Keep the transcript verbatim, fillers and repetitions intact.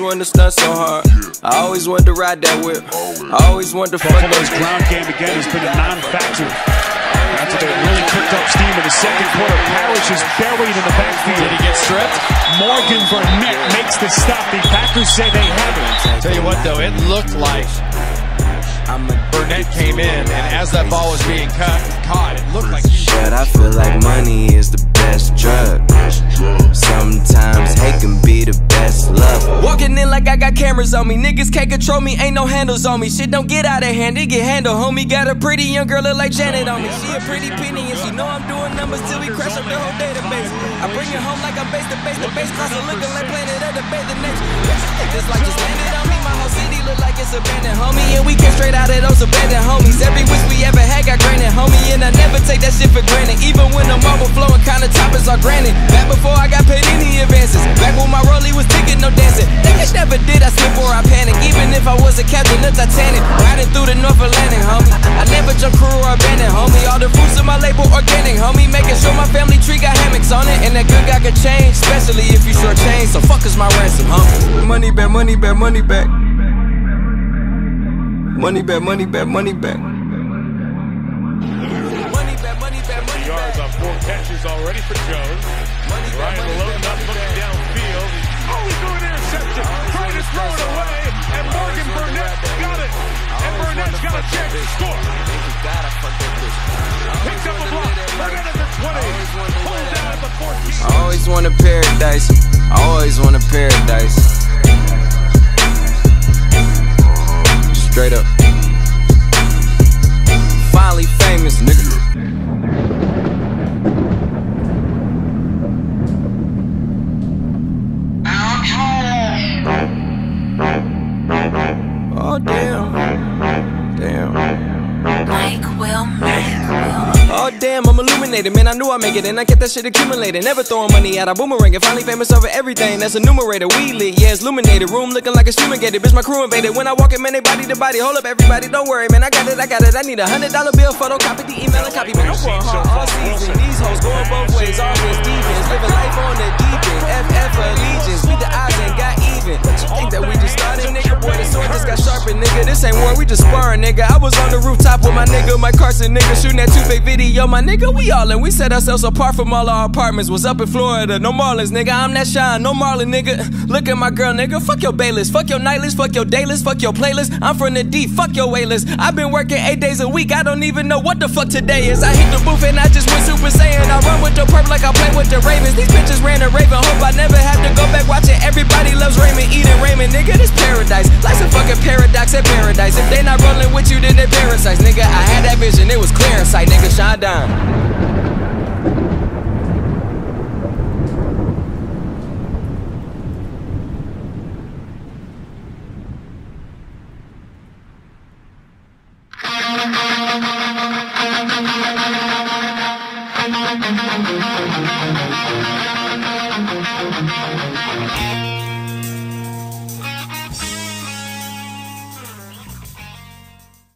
wanted to stunt so hard. I always wanted to ride that whip. I always wanted to fuck Buffalo's ground game again has been a non-factor. After they really picked up steam in the second quarter, Parrish is buried in the backfield. Did he get stripped? Morgan Burnett makes the stop. The Packers say they have it. Tell you what, though, it looked like Burnett came in, and as that ball was being cut, caught, it looked like he... But I feel like money is the best drug. Sometimes hate can be the best love. Walking in like I got cameras on me. Niggas can't control me, ain't no handles on me. Shit don't get out of hand, it get handled. Homie got a pretty young girl look like Janet on me. She a pretty penny and she know I'm doing numbers till we crash up the whole database. I bring it home like I'm base to base. The base class are looking like planet of the bay the next. This like just landed on me. My whole city look like it's abandoned, homie. And we came straight out of those abandoned homies. Every wish we ever had got granted, homie. And I never take that shit for granted. Even when the marble flowing kinda toppers are granted. Back before I got paid any advances. Back when my rollie was ticking, no dancing. Niggas never did, I slip or I panic. Even if I was a captain of Titanic. Riding through the North Atlantic, homie. I never jump crew or abandoned, homie. All the fruits of my label organic, homie. Making sure my family tree got hammocks on it. And that good guy could change, especially if you short change. So fuck is my ransom, homie. Money back, money back, money back. Money back, money back, money back. Money back, money back, money back. Yards on four catches already for Jones. Ryan loading up, looking downfield. Oh, he's doing an interception. Trying to throw it away. And Morgan Burnett got it. And Burnett's got a chance to score. Picks up a block. Burnett at the twenty. Pulled down at the fourteen. I always want a paradise. I always want a paradise. Straight up. Finally famous, nigga. Oh damn. Damn. Mike will make Oh damn, I'm illuminated, man, I knew I'd make it. And I kept that shit accumulated, never throwing money at a boomerang. And finally famous over everything, that's a numerator. We lit, yeah, it's illuminated. Room looking like a fumigated, bitch, my crew invaded. When I walk in, man, they body to body. Hold up, everybody, don't worry, man, I got it, I got it. I need a hundred dollar bill, photocopy the email and copy, man. I'm going hard all season. These hoes going both ways, always defense. Living life on the deep end, F F allegiance. Beat the odds and got even. But you think that we just started, nigga? Boy, the sword just got sharpened, nigga. This ain't war, we just sparring, nigga. I was on the rooftop with my nigga, Mike Carson, nigga, shooting that two-fake video, my nigga. We all in, we set ourselves apart from all our apartments. Was up in Florida, no Marlins, nigga. I'm that Sean, no Marlin, nigga. Look at my girl, nigga. Fuck your baylist, fuck your nightlist, fuck your daylist, fuck your playlist. I'm from the D, fuck your waitlist. I've been working eight days a week, I don't even know what the fuck today is. I hit the booth and I just went Super Saiyan. I run with the purple like I play with the Ravens. These bitches ran a Raven, hope I never have to go back watching Everybody Loves Raymond, eating Raymond, nigga. This paradise, life's a fucking paradox at paradise. If they not rolling with you, then they parasites, nigga. I had that vision, it was clear in sight, nigga. Shine down.